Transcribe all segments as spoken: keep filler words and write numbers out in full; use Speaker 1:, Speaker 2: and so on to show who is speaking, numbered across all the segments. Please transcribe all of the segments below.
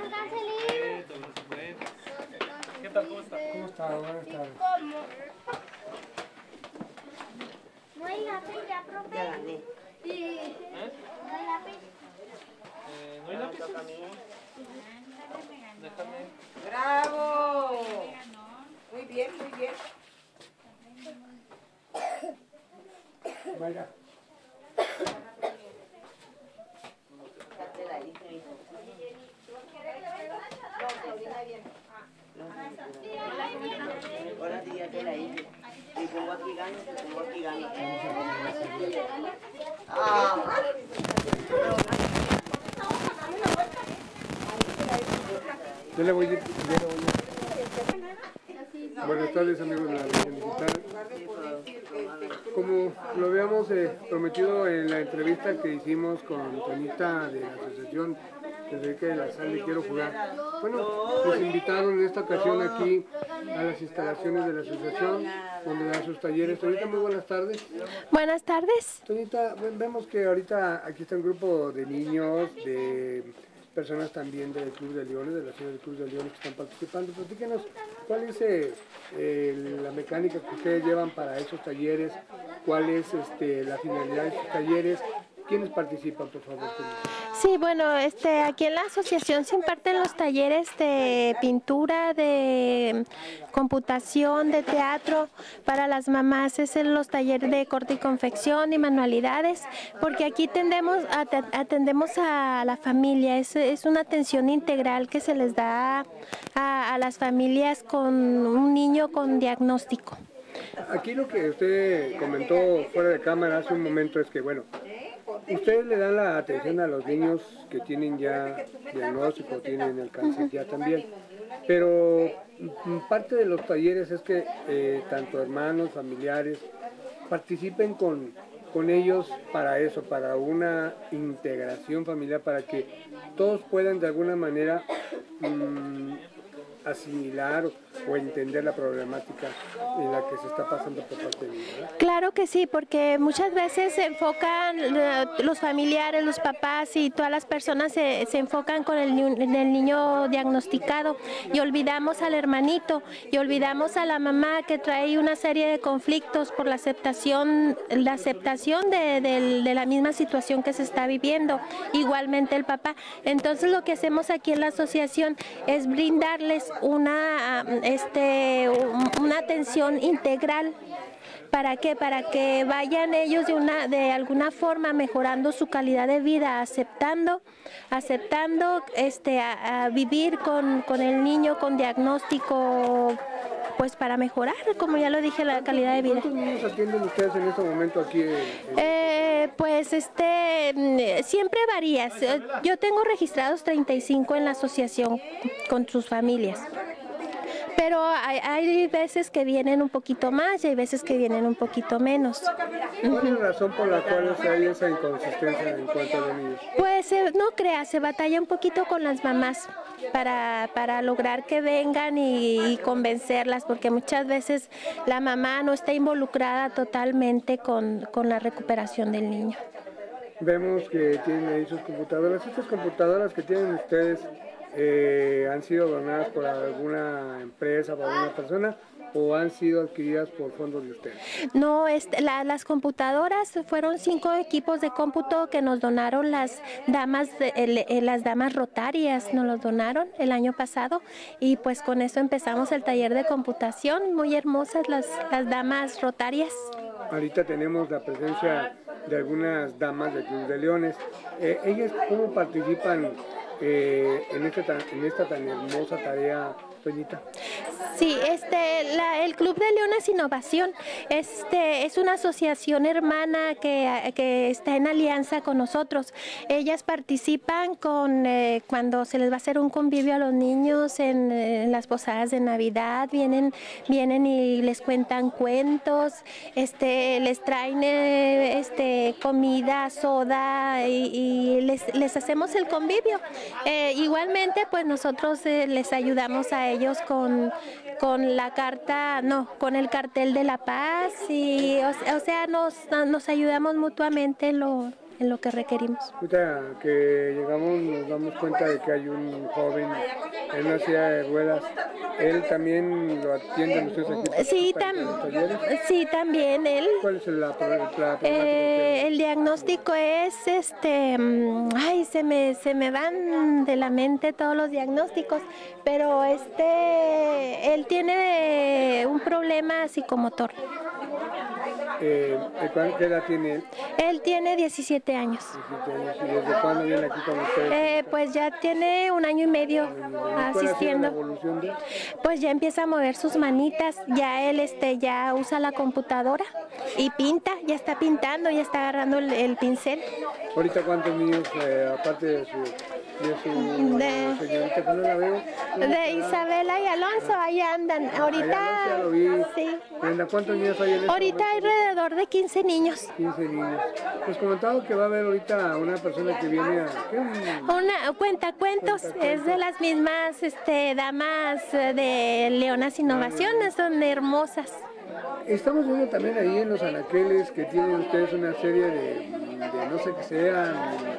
Speaker 1: ¿Qué tal? ¿Cómo está?
Speaker 2: ¿Cómo está? Buenas tardes.
Speaker 3: No hay lápiz ya, profe.
Speaker 4: Ya gané.
Speaker 1: ¿Eh?
Speaker 3: No hay lápiz.
Speaker 1: Eh, ¿No hay lápices? Déjame.
Speaker 4: ¡Bravo! Muy bien, muy bien.
Speaker 2: Vaya.
Speaker 4: Date la lista, hijo. No, Claudina bien. Ahora sí ya te la hice. Si pongo aquí gano, si pongo aquí gano. Ah.
Speaker 2: Yo le voy a ir. Yo le voy a ir. Buenas tardes, amigos de la Región Digital. Como lo habíamos eh, prometido en la entrevista que hicimos con Tonita de la Asociación Enrique de la Salle Quiero Jugar, bueno, nos invitaron en esta ocasión aquí a las instalaciones de la asociación, donde dan sus talleres. Tonita, muy buenas tardes.
Speaker 5: Buenas tardes.
Speaker 2: Tonita, vemos que ahorita aquí está un grupo de niños, de personas también del Club de Leones, de la ciudad del Club de Leones que están participando. Platíquenos, ¿cuál es eh, eh, la mecánica que ustedes llevan para esos talleres? ¿Cuál es este, la finalidad de esos talleres? ¿Quiénes participan, por favor?
Speaker 5: Sí, bueno, este, aquí en la asociación se imparten los talleres de pintura, de computación, de teatro. Para las mamás es en los talleres de corte y confección y manualidades, porque aquí tendemos, atendemos a la familia. Es, es una atención integral que se les da a, a las familias con un niño con diagnóstico.
Speaker 2: Aquí lo que usted comentó fuera de cámara hace un momento es que, bueno, ustedes le dan la atención a los niños que tienen ya diagnóstico, tienen el cáncer ya también, pero parte de los talleres es que eh, tanto hermanos, familiares, participen con, con ellos para eso, para una integración familiar, para que todos puedan de alguna manera mmm, asimilar o, o entender la problemática en la que se está pasando por parte de ellos, ¿verdad?
Speaker 5: Claro que sí, porque muchas veces se enfocan los familiares, los papás y todas las personas se, se enfocan con el, en el niño diagnosticado y olvidamos al hermanito y olvidamos a la mamá que trae una serie de conflictos por la aceptación, la aceptación de, de, de la misma situación que se está viviendo, igualmente el papá. Entonces lo que hacemos aquí en la asociación es brindarles una, este, una atención integral. ¿Para qué? Para que vayan ellos de, una, de alguna forma mejorando su calidad de vida, aceptando, aceptando este, a, a vivir con, con el niño con diagnóstico, pues para mejorar, como ya lo dije, la calidad de vida.
Speaker 2: ¿Cuántos niños atienden ustedes en este momento aquí? En, en...
Speaker 5: Eh, pues este, siempre varía. Yo tengo registrados treinta y cinco en la asociación con sus familias. Pero hay, hay veces que vienen un poquito más y hay veces que vienen un poquito menos.
Speaker 2: ¿Cuál es la razón por la cual hay esa inconsistencia en cuanto a los niños?
Speaker 5: Pues eh, no creas, se batalla un poquito con las mamás para, para lograr que vengan y, y convencerlas, porque muchas veces la mamá no está involucrada totalmente con, con la recuperación del niño.
Speaker 2: Vemos que tienen ahí sus computadoras. Estas computadoras que tienen ustedes, Eh, ¿han sido donadas por alguna empresa, por alguna persona o han sido adquiridas por fondos de ustedes?
Speaker 5: No, este, la, las computadoras fueron cinco equipos de cómputo que nos donaron las damas, de, el, el, las damas rotarias, nos los donaron el año pasado y pues con eso empezamos el taller de computación, muy hermosas las, las damas rotarias.
Speaker 2: Ahorita tenemos la presencia de algunas damas del Club de Leones. Eh, ¿Ellas cómo participan Eh, en, este tan, en esta tan hermosa tarea, Toñita?
Speaker 5: Sí, este, la, el Club de Leones Innovación este, es una asociación hermana que, que está en alianza con nosotros. Ellas participan con eh, cuando se les va a hacer un convivio a los niños en, en las posadas de Navidad, vienen, vienen y les cuentan cuentos, este, les traen eh, este, comida, soda y, y les, les hacemos el convivio. Eh, igualmente, pues nosotros eh, les ayudamos a ellos con, con la carta, no, con el cartel de la paz y, o, o sea, nos, nos ayudamos mutuamente lo, en lo que requerimos.
Speaker 2: Ahorita que llegamos nos damos cuenta de que hay un joven en una silla de ruedas. ¿Él también lo atienden ustedes aquí?
Speaker 5: Sí,
Speaker 2: para-
Speaker 5: tam-
Speaker 2: para los talleres?
Speaker 5: sí, también él.
Speaker 2: ¿Cuál es la, la, la problemática?
Speaker 5: Eh, el diagnóstico es, este, mm, ay, se me, se me van de la mente todos los diagnósticos, pero este, él tiene un problema psicomotor.
Speaker 2: Eh, ¿cuál- ¿Qué edad tiene él?
Speaker 5: Él tiene diecisiete años.
Speaker 2: diecisiete años. ¿Y desde cuándo viene aquí con ustedes?
Speaker 5: Eh, pues ya tiene un año y medio
Speaker 2: ¿Cuál ha sido la
Speaker 5: asistiendo.
Speaker 2: evolución de él?
Speaker 5: Pues ya empieza a mover sus manitas, ya él este ya usa la computadora y pinta, ya está pintando, ya está agarrando el, el pincel.
Speaker 2: Ahorita cuántos niños, eh, aparte de su, de su
Speaker 5: De-
Speaker 2: señorita que no la veo.
Speaker 5: De Isabela y Alonso, ahí andan.
Speaker 2: Allá
Speaker 5: Ahorita,
Speaker 2: ya lo vi.
Speaker 5: sí.
Speaker 2: Brenda, ¿cuántos niños hay en este
Speaker 5: Ahorita hay
Speaker 2: momento?
Speaker 5: alrededor de quince niños.
Speaker 2: quince niños. Pues comentaba que va a haber ahorita una persona que viene a... ¿qué? Un-
Speaker 5: Una cuentacuentos es de las mismas este, damas eh, de Leonas Innovaciones, son hermosas.
Speaker 2: Estamos viendo también ahí en los anaqueles que tienen ustedes una serie de, de no sé qué sean,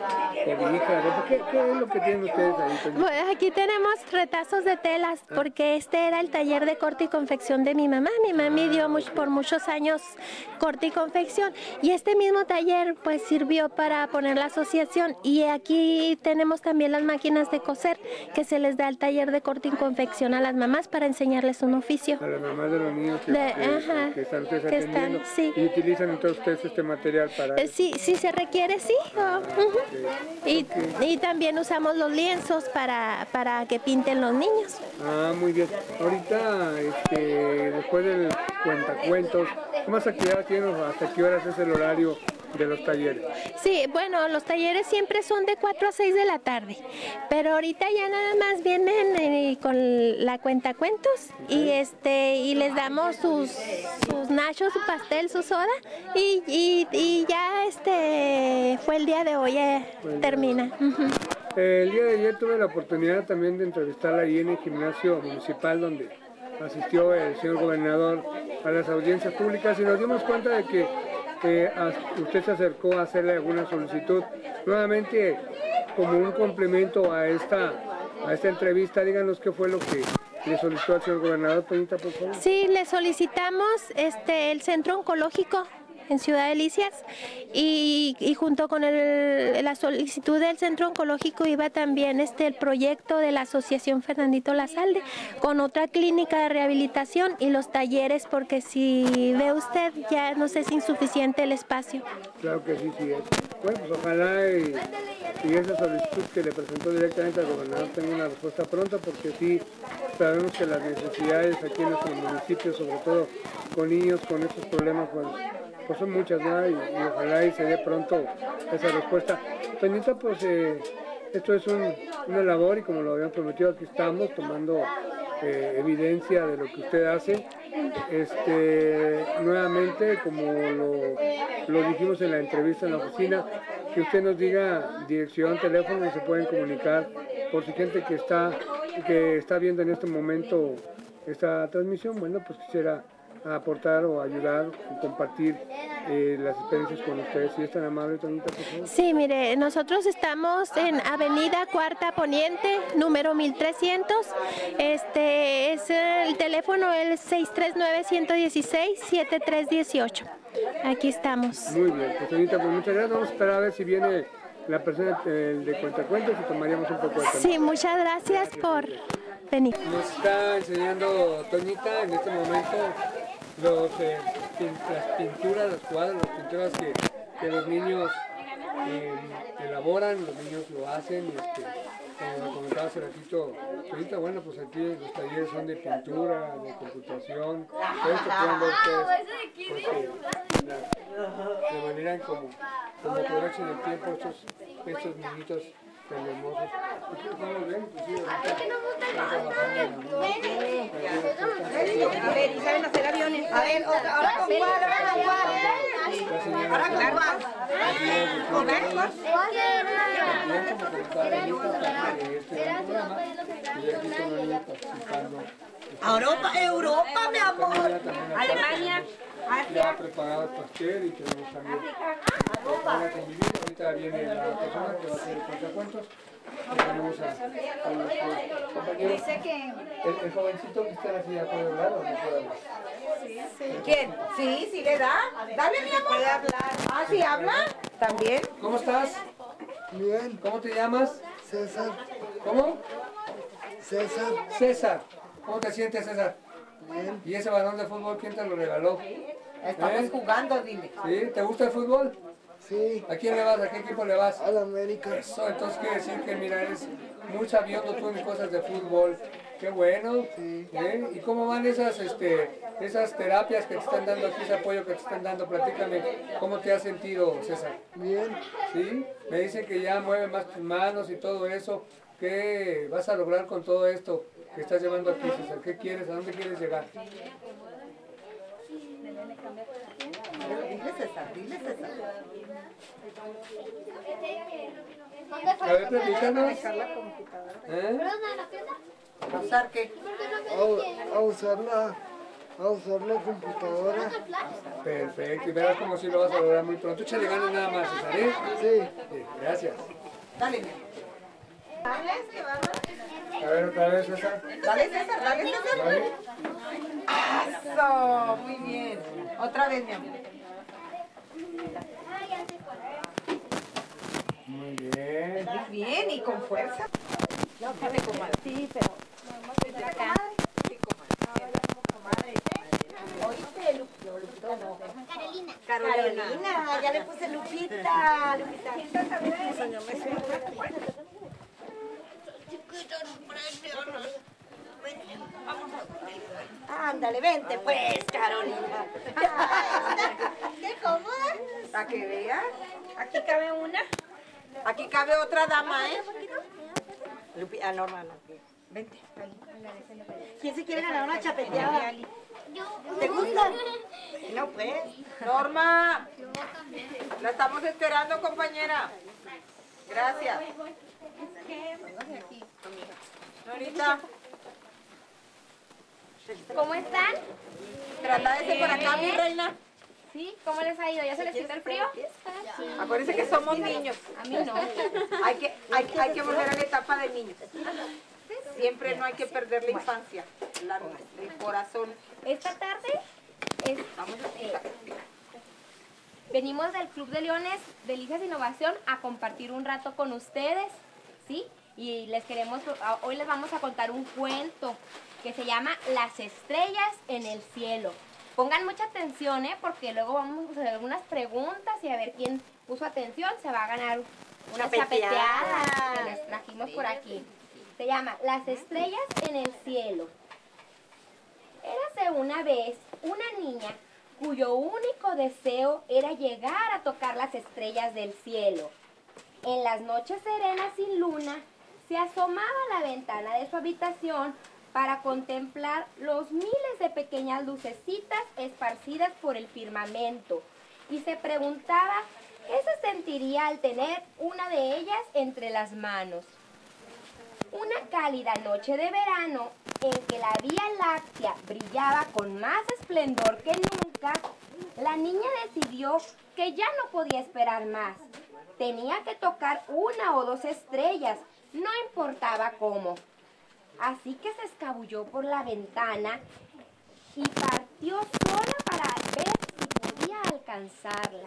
Speaker 2: cobijas. ¿Qué, ¿Qué es lo que tienen ustedes ahí? Toño?
Speaker 5: Bueno, aquí tenemos retazos de telas, porque este era el taller de corte y confección de mi mamá. Mi mami dio much- por muchos años corte y confección, y este mismo taller pues sirvió para poner la asociación. Y aquí tenemos también las máquinas de coser, que se les da el taller de corte y confección a las mamás para enseñarles un oficio.
Speaker 2: A las mamás de los niños que,
Speaker 5: De-
Speaker 2: que-
Speaker 5: ajá,
Speaker 2: que están ustedes
Speaker 5: que están,
Speaker 2: atendiendo.
Speaker 5: sí.
Speaker 2: Y utilizan entonces ustedes este material para...
Speaker 5: Eh, Sí, sí se requiere, sí. Oh, ujú. y, y también usamos los lienzos para, para que pinten los niños.
Speaker 2: Ah, muy bien. Ahorita, este, después del cuentacuentos, ¿qué más actividades tienen o hasta qué horas es el horario de los talleres?
Speaker 5: Sí, bueno, los talleres siempre son de cuatro a seis de la tarde, pero ahorita ya nada más vienen eh, con la cuentacuentos y este y les damos sus, sus nachos, su pastel, su soda y, y, y ya este fue el día de hoy, eh, termina. Ujú.
Speaker 2: El día de ayer tuve la oportunidad también de entrevistarla ahí en el gimnasio municipal donde asistió el señor gobernador a las audiencias públicas y nos dimos cuenta de que eh, a- usted se acercó a hacerle alguna solicitud. Nuevamente, como un complemento a esta, a esta entrevista, díganos qué fue lo que le solicitó al señor gobernador, Toñita, por favor.
Speaker 5: Sí, le solicitamos este el centro oncológico en Ciudad Delicias y, y junto con el- la solicitud del centro oncológico iba también este el proyecto de la Asociación Fernandito Lazalde con otra clínica de rehabilitación y los talleres, porque si ve usted ya nos es insuficiente el espacio.
Speaker 2: Claro que sí, sí es. Bueno, pues ojalá y, y esa solicitud que le presentó directamente al gobernador tenga una respuesta pronta, porque sí sabemos que las necesidades aquí en nuestro municipio, sobre todo con niños con estos problemas, pues, pues son muchas, ¿no? Y, y ojalá y se dé pronto esa respuesta. Toñita, pues eh, esto es un- una labor y como lo habían prometido, aquí estamos tomando eh, evidencia de lo que usted hace. Este, nuevamente, como lo, lo dijimos en la entrevista en la oficina, que usted nos diga dirección, teléfono y se pueden comunicar por si gente que está, que está viendo en este momento esta transmisión, bueno, pues quisiera aportar o ayudar y compartir eh, las experiencias con ustedes. Si es tan amable, Toñita, por favor.
Speaker 5: Sí, mire, nosotros estamos en Avenida Cuarta Poniente, número mil trescientos. Este es el teléfono el seis tres nueve, uno uno seis, siete tres uno ocho. Aquí estamos.
Speaker 2: Muy bien, pues Toñita, pues muchas gracias. Vamos a esperar a ver si viene la persona eh, de cuentacuentos y tomaríamos un poco de tiempo.
Speaker 5: Sí, muchas gracias por venir.
Speaker 2: Nos está enseñando Toñita en este momento los, eh, pin- las pinturas, los cuadros, las pinturas que, que los niños eh, elaboran, los niños lo hacen. Y, este, como me comentaba hace ratito, Toñita, bueno, pues aquí los talleres son de pintura, de computación, todo esto pueden ver ustedes, porque la- de manera en como, como aprovechan el tiempo estos, estos niñitos tan hermosos. Aquí estamos bien, inclusive ahorita están trabajando en la-
Speaker 4: A ver, y saben hacer aviones. A ver, otra, ahora con cuadros, con cuadros.
Speaker 2: La señora-
Speaker 4: Ahora con cuadros. Con cuadros. A Europa, Europa, mi amor. Alemania.
Speaker 2: está preparado el pastel y tenemos también van a convivir. Ahorita viene la persona que va a hacer el cuentacuentos. Tenemos a, a nuestros compañeros. El, el jovencito que está en la silla puede hablar o no puede hablar.
Speaker 6: ¿Quién? Sí, sí le da. Dale, mi amor. ¿Puede hablar? Ah, ¿sí habla? ¿También?
Speaker 2: ¿Cómo estás?
Speaker 7: Bien,
Speaker 2: ¿Cómo te llamas?
Speaker 7: César,
Speaker 2: ¿Cómo?
Speaker 7: César,
Speaker 2: César. ¿Cómo te sientes, César?
Speaker 7: bien,
Speaker 2: ¿Y ese balón de fútbol quién te lo regaló?
Speaker 6: Estamos
Speaker 2: ¿Eh?
Speaker 6: jugando, dile.
Speaker 2: ¿Sí? ¿Te gusta el fútbol?
Speaker 7: sí,
Speaker 2: ¿A quién le vas? ¿A qué equipo le vas?
Speaker 7: a la América,
Speaker 2: Eso, entonces quiere decir que, mira, eres muy sabiondo tú en cosas de fútbol. Qué bueno. ¿Eh? ¿Y cómo van esas, este, esas terapias que te están dando aquí, ese apoyo que te están dando? Platícame, ¿cómo te has sentido, César?
Speaker 7: bien,
Speaker 2: ¿Sí? Me dicen que ya mueve más tus manos y todo eso. ¿Qué vas a lograr con todo esto que estás llevando aquí, César? ¿Qué quieres? ¿A dónde quieres llegar?
Speaker 6: Dile, César, dile, César.
Speaker 2: A ver, platícanos. ¿Eh?
Speaker 6: ¿Pasar qué?
Speaker 7: a, a usar la, a usar la computadora,
Speaker 2: Perfecto, y verás como si lo vas a lograr muy pronto. Échale ganas nada más, César, ¿eh?
Speaker 7: sí,
Speaker 2: Sí, gracias.
Speaker 6: Dale, mi amor.
Speaker 2: A ver, otra vez, César.
Speaker 6: Dale, César, dale, César.
Speaker 2: ¿Vale?
Speaker 6: Eso, muy bien. Otra vez, mi amor.
Speaker 2: Muy bien.
Speaker 6: Muy bien y con fuerza. Dale, comadre.
Speaker 5: Sí, pero
Speaker 3: Carolina.
Speaker 6: Carolina, ya le puse Lupita. Lupita. Ándale, vente pues, Carolina.
Speaker 3: ¿Qué cómoda?
Speaker 6: Para que veas. Aquí cabe una. Aquí cabe otra dama, ¿eh? Lupita, ah, Norma, no. Vente. ¿Quién se quiere ganar una chapeteada? ¿Te gusta? No, pues. Norma. La estamos esperando, compañera. Gracias. Norita,
Speaker 8: ¿Cómo están?
Speaker 6: trasládese por acá, mi reina.
Speaker 8: ¿Sí? ¿Cómo les ha ido? ¿Ya se les quita el frío?
Speaker 6: Acuérdense que somos niños.
Speaker 8: A mí no.
Speaker 6: Hay que, hay, hay que volver a la etapa de niños. Siempre no hay que perder la infancia, la- el corazón.
Speaker 8: Esta tarde es-
Speaker 6: Vamos a
Speaker 8: eh,
Speaker 6: explicar.
Speaker 8: venimos del Club de Leones Delicias Innovación a compartir un rato con ustedes, ¿sí? Y les queremos, hoy les vamos a contar un cuento que se llama Las estrellas en el cielo. Pongan mucha atención, ¿eh? Porque luego vamos a hacer algunas preguntas y a ver quién puso atención se va a ganar una
Speaker 6: Chapeteada.
Speaker 8: chapeteada que les trajimos por aquí. Se llama Las estrellas en el cielo. Érase una vez una niña cuyo único deseo era llegar a tocar las estrellas del cielo. En las noches serenas sin luna, se asomaba a la ventana de su habitación para contemplar los miles de pequeñas lucecitas esparcidas por el firmamento y se preguntaba qué se sentiría al tener una de ellas entre las manos. Una cálida noche de verano en que la Vía Láctea brillaba con más esplendor que nunca, la niña decidió que ya no podía esperar más. Tenía que tocar una o dos estrellas, no importaba cómo. Así que se escabulló por la ventana y partió sola para ver si podía alcanzarla.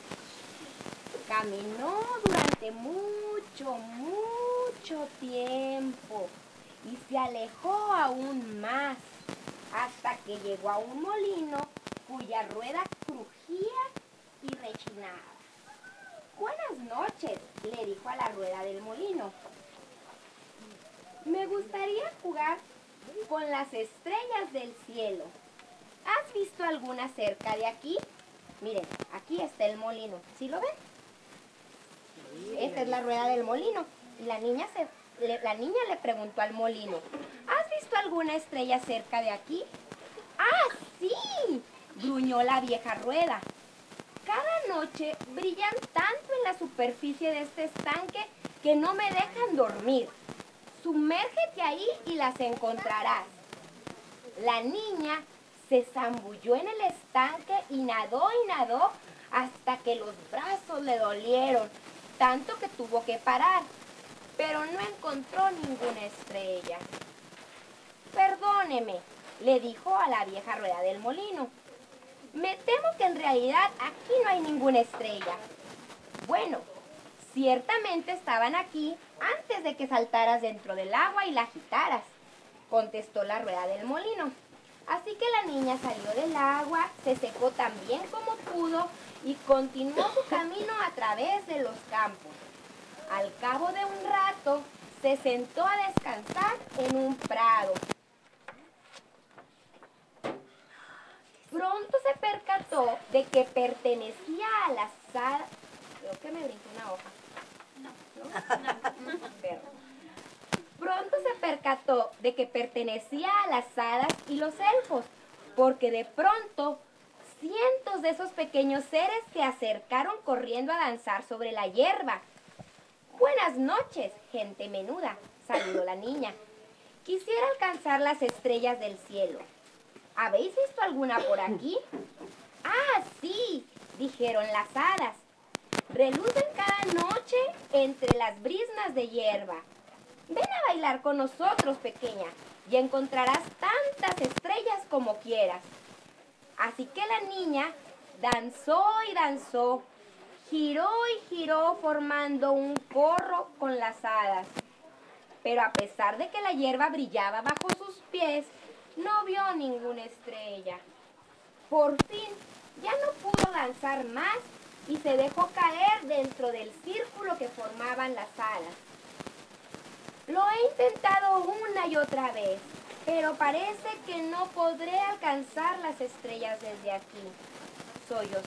Speaker 8: Caminó durante mucho, mucho tiempo y se alejó aún más hasta que llegó a un molino cuya rueda crujía y rechinaba. Buenas noches, le dijo a la rueda del molino. Me gustaría jugar con las estrellas del cielo. ¿Has visto alguna cerca de aquí? Miren, aquí está el molino. ¿Sí lo ven? Esta es la rueda del molino. Y la niña, se, le, la niña le preguntó al molino, ¿has visto alguna estrella cerca de aquí? ¡Ah, sí!, gruñó la vieja rueda. Cada noche brillan tanto en la superficie de este estanque que no me dejan dormir. Sumérgete ahí y las encontrarás. La niña se zambulló en el estanque y nadó y nadó hasta que los brazos le dolieron, tanto que tuvo que parar, pero no encontró ninguna estrella. Perdóneme, le dijo a la vieja rueda del molino. Me temo que en realidad aquí no hay ninguna estrella. Bueno, ciertamente estaban aquí antes de que saltaras dentro del agua y la agitaras, contestó la rueda del molino. Así que la niña salió del agua, se secó tan bien como pudo y continuó su camino a través de los campos. Al cabo de un rato, se sentó a descansar en un prado. Pronto se percató de que pertenecía a la sala. Creo que me brinqué una hoja. No, no, perdón. Pronto se percató de que pertenecía a las hadas y los elfos, porque de pronto cientos de esos pequeños seres se acercaron corriendo a danzar sobre la hierba. Buenas noches, gente menuda, saludó la niña. Quisiera alcanzar las estrellas del cielo. ¿Habéis visto alguna por aquí? Ah, sí, dijeron las hadas. Relucen cada noche entre las briznas de hierba. Ven a bailar con nosotros, pequeña, y encontrarás tantas estrellas como quieras. Así que la niña danzó y danzó, giró y giró formando un corro con las hadas. Pero a pesar de que la hierba brillaba bajo sus pies, no vio ninguna estrella. Por fin, ya no pudo danzar más y se dejó caer dentro del círculo que formaban las hadas. Lo he intentado una y otra vez, pero parece que no podré alcanzar las estrellas desde aquí. Sollozó